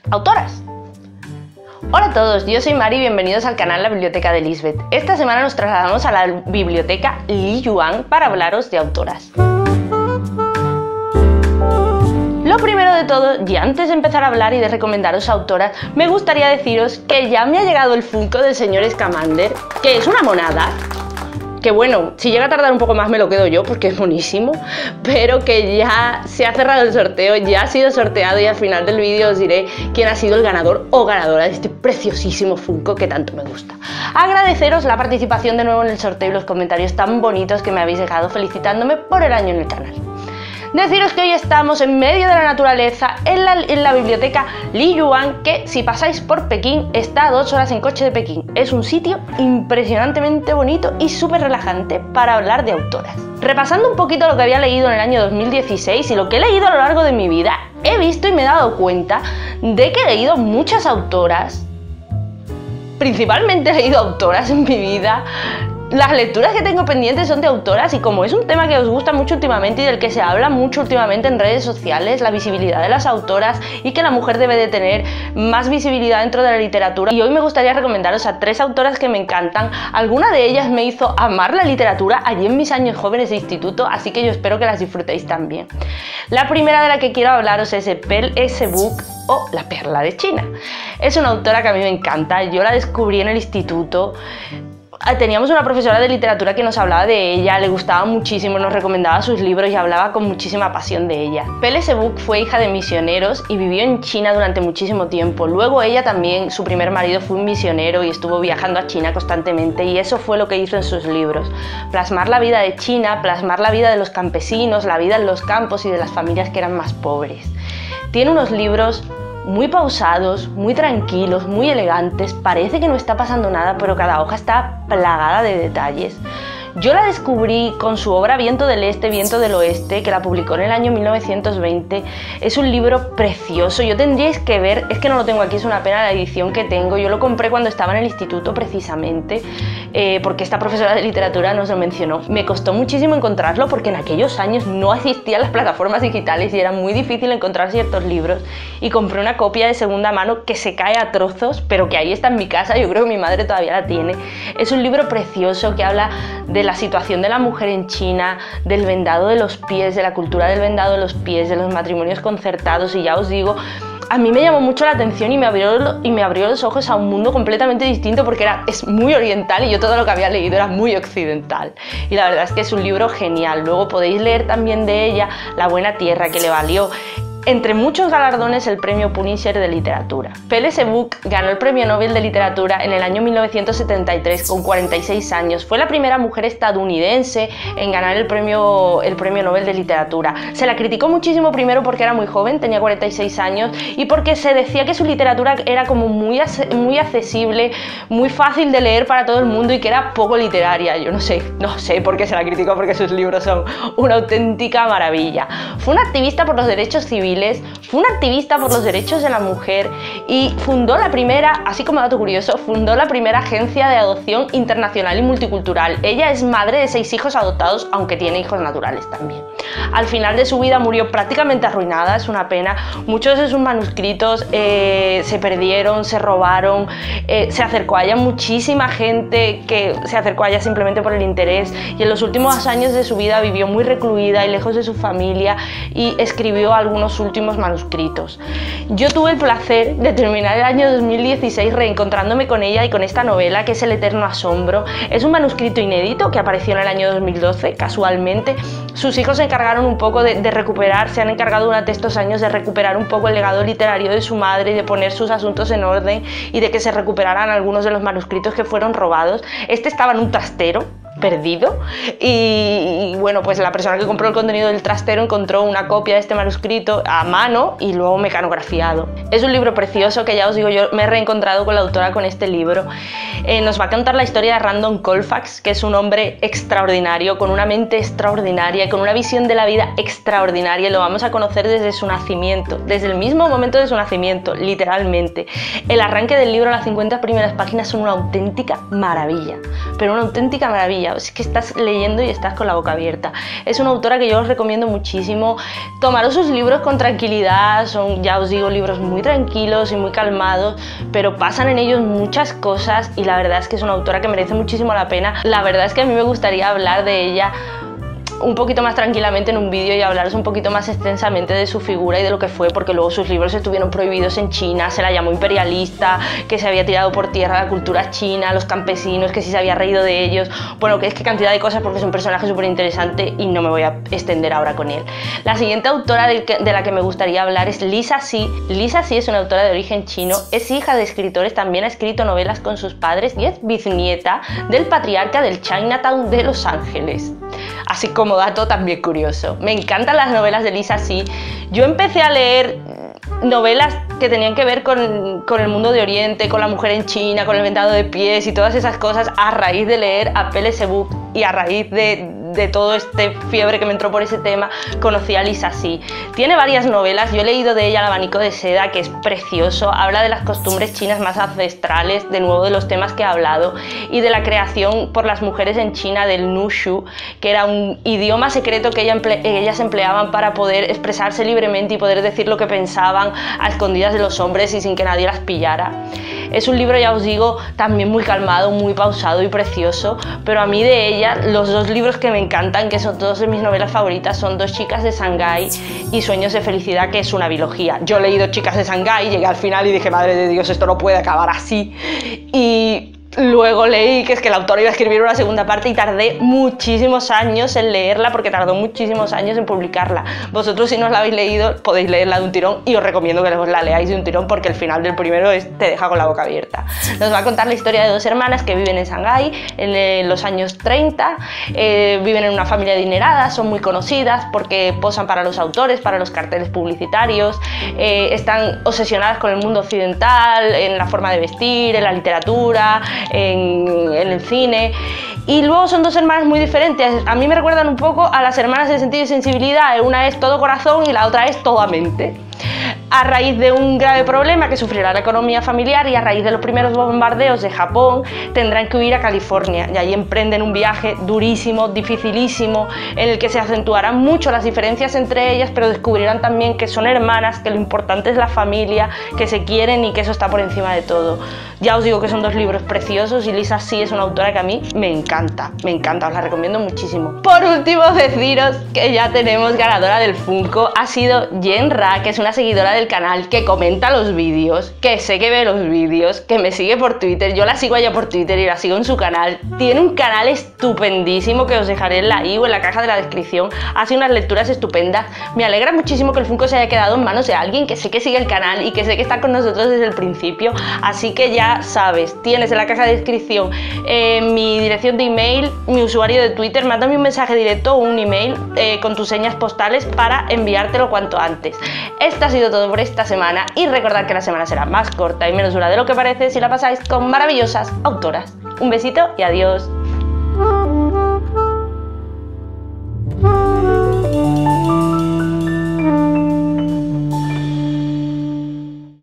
autoras. Hola a todos, yo soy Mari y bienvenidos al canal La Biblioteca de Lisbeth. Esta semana nos trasladamos a la biblioteca Li Yuan para hablaros de autoras. Lo primero de todo, y antes de empezar a hablar y de recomendaros autoras, me gustaría deciros que ya me ha llegado el Funko del señor Scamander, que es una monada. Que bueno, si llega a tardar un poco más me lo quedo yo porque es buenísimo, pero que ya se ha cerrado el sorteo, ya ha sido sorteado y al final del vídeo os diré quién ha sido el ganador o ganadora de este preciosísimo Funko que tanto me gusta. Agradeceros la participación de nuevo en el sorteo y los comentarios tan bonitos que me habéis dejado felicitándome por el año en el canal. Deciros que hoy estamos en medio de la naturaleza en la biblioteca Li Yuan, que si pasáis por Pekín está a 2 horas en coche de Pekín. Es un sitio impresionantemente bonito y súper relajante para hablar de autoras. Repasando un poquito lo que había leído en el año 2016 y lo que he leído a lo largo de mi vida, he visto y me he dado cuenta de que he leído muchas autoras. Principalmente he leído autoras en mi vida. Las lecturas que tengo pendientes son de autoras y como es un tema que os gusta mucho últimamente y del que se habla mucho últimamente en redes sociales, la visibilidad de las autoras y que la mujer debe de tener más visibilidad dentro de la literatura. Y hoy me gustaría recomendaros a 3 autoras que me encantan. Alguna de ellas me hizo amar la literatura allí en mis años jóvenes de instituto, así que yo espero que las disfrutéis también. La primera de la que quiero hablaros es Pearl S. Buck, o La Perla de China. Es una autora que a mí me encanta, yo la descubrí en el instituto. Teníamos una profesora de literatura que nos hablaba de ella, le gustaba muchísimo, nos recomendaba sus libros y hablaba con muchísima pasión de ella. Pearl S. Buck fue hija de misioneros y vivió en China durante muchísimo tiempo. Luego ella también, su primer marido fue un misionero y estuvo viajando a China constantemente y eso fue lo que hizo en sus libros. Plasmar la vida de China, plasmar la vida de los campesinos, la vida en los campos y de las familias que eran más pobres. Tiene unos libros muy pausados, muy tranquilos, muy elegantes, parece que no está pasando nada, pero cada hoja está plagada de detalles. Yo la descubrí con su obra Viento del Este, Viento del Oeste, que la publicó en el año 1920. Es un libro precioso, yo tendríais que ver, es que no lo tengo aquí, es una pena la edición que tengo. Yo lo compré cuando estaba en el instituto precisamente, porque esta profesora de literatura nos lo mencionó. Me costó muchísimo encontrarlo porque en aquellos años no existían las plataformas digitales y era muy difícil encontrar ciertos libros. Y compré una copia de segunda mano que se cae a trozos, pero que ahí está en mi casa, yo creo que mi madre todavía la tiene. Es un libro precioso que habla de la situación de la mujer en China, del vendado de los pies, de la cultura del vendado de los pies, de los matrimonios concertados y ya os digo, a mí me llamó mucho la atención y me abrió los ojos a un mundo completamente distinto porque es muy oriental y yo todo lo que había leído era muy occidental. Y la verdad es que es un libro genial. Luego podéis leer también de ella La Buena Tierra, que le valió entre muchos galardones el premio Pulitzer de literatura. Pearl S. Buck ganó el premio Nobel de literatura en el año 1973 con 46 años. Fue la primera mujer estadounidense en ganar el premio Nobel de literatura. Se la criticó muchísimo primero porque era muy joven, tenía 46 años, y porque se decía que su literatura era como muy accesible, muy fácil de leer para todo el mundo y que era poco literaria. Yo no sé por qué se la criticó, porque sus libros son una auténtica maravilla. Fue una activista por los derechos civiles, fue una activista por los derechos de la mujer y fundó la primera, así como dato curioso, fundó la primera agencia de adopción internacional y multicultural. Ella es madre de 6 hijos adoptados, aunque tiene hijos naturales también. Al final de su vida murió prácticamente arruinada, es una pena. Muchos de sus manuscritos se perdieron, se robaron, se acercó a ella muchísima gente que se acercó a ella simplemente por el interés, y en los últimos años de su vida vivió muy recluida y lejos de su familia y escribió algunos últimos manuscritos. Yo tuve el placer de terminar el año 2016 reencontrándome con ella y con esta novela que es El Eterno Asombro. Es un manuscrito inédito que apareció en el año 2012 casualmente. Sus hijos se encargaron un poco de recuperar, se han encargado durante estos años de recuperar un poco el legado literario de su madre y de poner sus asuntos en orden y de que se recuperaran algunos de los manuscritos que fueron robados. Este estaba en un trastero perdido y bueno, pues la persona que compró el contenido del trastero encontró una copia de este manuscrito a mano y luego mecanografiado. Es un libro precioso que ya os digo, yo me he reencontrado con la autora con este libro. Nos va a contar la historia de Random Colfax, que es un hombre extraordinario, con una mente extraordinaria, con una visión de la vida extraordinaria, y lo vamos a conocer desde su nacimiento, desde el mismo momento de su nacimiento, literalmente. El arranque del libro, las 50 primeras páginas son una auténtica maravilla, pero una auténtica maravilla. es que estás leyendo y estás con la boca abierta. Es una autora que yo os recomiendo muchísimo. Tomaros sus libros con tranquilidad, son, ya os digo, libros muy tranquilos y muy calmados, pero pasan en ellos muchas cosas y la verdad es que es una autora que merece muchísimo la pena. La verdad es que a mí me gustaría hablar de ella un poquito más tranquilamente en un vídeo y hablaros un poquito más extensamente de su figura y de lo que fue, porque luego sus libros estuvieron prohibidos en China, se la llamó imperialista, que se había tirado por tierra la cultura china, los campesinos, que sí se había reído de ellos, bueno, que es que cantidad de cosas, porque es un personaje súper interesante y no me voy a extender ahora con él. La siguiente autora de la que me gustaría hablar es Lisa Xi. Lisa Xi es una autora de origen chino, es hija de escritores, también ha escrito novelas con sus padres y es bisnieta del patriarca del Chinatown de Los Ángeles. Así como dato también curioso. Me encantan las novelas de Lisa Xi. Yo empecé a leer novelas que tenían que ver con el mundo de Oriente, con la mujer en China, con el vendado de pies y todas esas cosas a raíz de leer a Pele Sebuk y a raíz de todo este fiebre que me entró por ese tema, conocí a Lisa Xi. Tiene varias novelas, yo he leído de ella El abanico de seda, que es precioso, habla de las costumbres chinas más ancestrales, de nuevo de los temas que he hablado, y de la creación por las mujeres en China del Nushu, que era un idioma secreto que ellas empleaban para poder expresarse libremente y poder decir lo que pensaban a escondidas de los hombres y sin que nadie las pillara. Es un libro, ya os digo, también muy calmado, muy pausado y precioso, pero a mí de ella, los dos libros que me encantan, que son dos de mis novelas favoritas, son Dos chicas de Shanghái y Sueños de felicidad, que es una biología. Yo he leído Chicas de Shanghái, llegué al final y dije, madre de Dios, esto no puede acabar así. Y luego leí que es que el autor iba a escribir una segunda parte y tardé muchísimos años en leerla, porque tardó muchísimos años en publicarla. Vosotros, si no os la habéis leído, podéis leerla de un tirón y os recomiendo que os la leáis de un tirón, porque el final del primero te deja con la boca abierta. Nos va a contar la historia de dos hermanas que viven en Shanghái en los años 30, viven en una familia adinerada, son muy conocidas porque posan para los autores, para los carteles publicitarios, están obsesionadas con el mundo occidental, en la forma de vestir, en la literatura, en el cine, y luego son dos hermanas muy diferentes. A mí me recuerdan un poco a las hermanas de Sentido y Sensibilidad, una es todo corazón y la otra es toda mente. A raíz de un grave problema que sufrirá la economía familiar y a raíz de los primeros bombardeos de Japón, tendrán que huir a California y ahí emprenden un viaje durísimo, dificilísimo, en el que se acentuarán mucho las diferencias entre ellas, pero descubrirán también que son hermanas, que lo importante es la familia, que se quieren y que eso está por encima de todo. Ya os digo que son dos libros preciosos y Lisa Xi es una autora que a mí me encanta, os la recomiendo muchísimo. Por último, deciros que ya tenemos ganadora del Funko, ha sido Jen Ra, que es una seguidora del canal, que comenta los vídeos, que sé que ve los vídeos, que me sigue por Twitter. Yo la sigo a ella por Twitter y la sigo en su canal. Tiene un canal estupendísimo que os dejaré en la i o en la caja de la descripción. Hace unas lecturas estupendas. Me alegra muchísimo que el Funko se haya quedado en manos de alguien que sé que sigue el canal y que sé que está con nosotros desde el principio. Así que ya sabes, tienes en la caja de descripción mi dirección de email, mi usuario de Twitter. Mándame un mensaje directo o un email con tus señas postales para enviártelo cuanto antes. Esto ha sido todo por esta semana y recordad que la semana será más corta y menos dura de lo que parece si la pasáis con maravillosas autoras. Un besito y adiós.